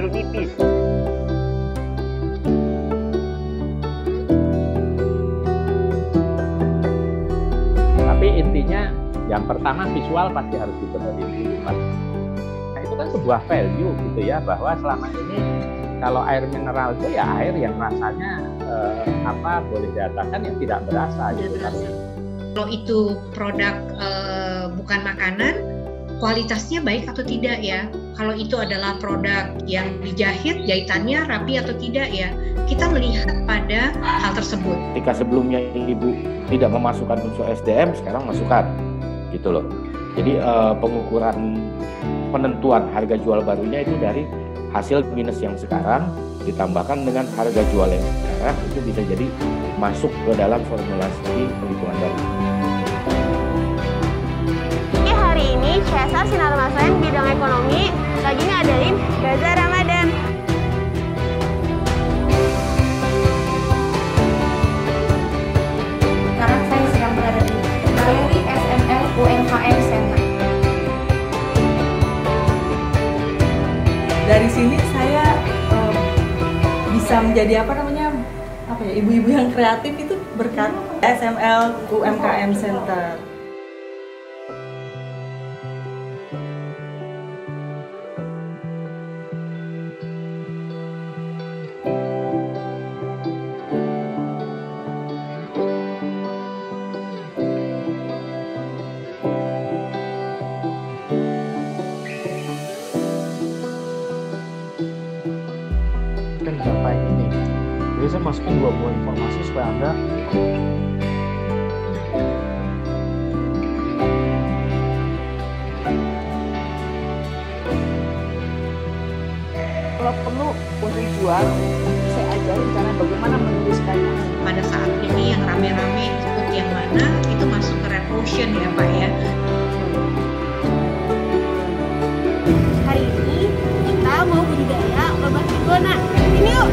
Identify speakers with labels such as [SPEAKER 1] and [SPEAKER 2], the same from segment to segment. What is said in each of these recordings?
[SPEAKER 1] nipis.
[SPEAKER 2] Tapi intinya yang pertama visual pasti harus dibenerin dulu, Mas. Nah, itu kan sebuah value gitu ya, bahwa selama ini kalau air mineral itu ya air yang rasanya boleh dikatakan yang tidak berasa gitu kan.
[SPEAKER 3] Kalau itu produk bukan makanan, kualitasnya baik atau tidak ya? Kalau itu adalah produk yang dijahit, jahitannya rapi atau tidak ya? Kita melihat pada hal tersebut.
[SPEAKER 4] Ketika sebelumnya Ibu tidak memasukkan unsur SDM, sekarang masukkan, gitu loh. Jadi pengukuran penentuan harga jual barunya itu dari hasil minus yang sekarang ditambahkan dengan harga jual yang sekarang, itu bisa jadi masuk ke dalam formulasi perhitungan baru.
[SPEAKER 1] Hari ini CSR Sinar Maslen bidang ekonomi lagi ngadain Bazar Ramadan.
[SPEAKER 5] Sekarang saya sedang berada di Galeri SML UMKM Center.
[SPEAKER 6] Dari sini saya bisa menjadi ibu-ibu yang kreatif itu berkat SML UMKM Center.
[SPEAKER 7] Sampai ini, jadi saya masukin dua buah informasi supaya Anda
[SPEAKER 8] kalau perlu untuk jual, saya ajarin cara bagaimana menuliskannya.
[SPEAKER 3] Pada saat ini yang rame-rame ikut yang mana, itu masuk ke red ocean ya Pak ya.
[SPEAKER 1] Hari ini kita mau budidaya lobak trigona. Sini yuk.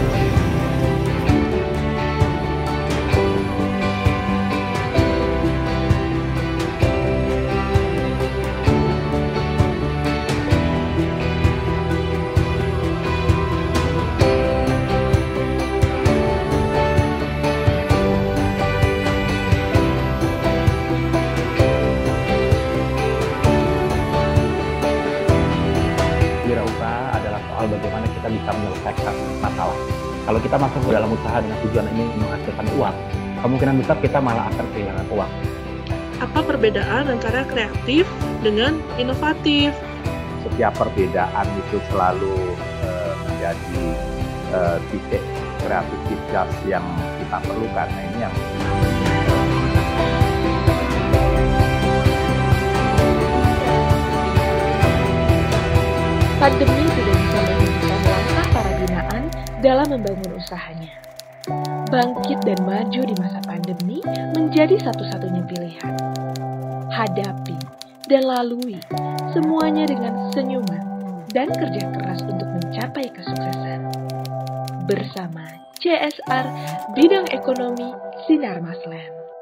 [SPEAKER 2] Wirausaha adalah soal bagaimana kita bisa menyelesaikan masalah. Kalau kita masuk ke dalam usaha dengan tujuan ingin menghasilkan uang, kemungkinan besar kita malah akan kehilangan uang.
[SPEAKER 9] Apa perbedaan antara kreatif dengan inovatif?
[SPEAKER 2] Setiap perbedaan itu selalu menjadi titik kreativitas yang kita perlukan. Nah, ini yang
[SPEAKER 10] pandemi tidak bisa menghentikan langkah para binaan dalam membangun usahanya. Bangkit dan maju di masa pandemi menjadi satu-satunya pilihan. Hadapi dan lalui semuanya dengan senyuman dan kerja keras untuk mencapai kesuksesan. Bersama CSR Bidang Ekonomi Sinar Maslen.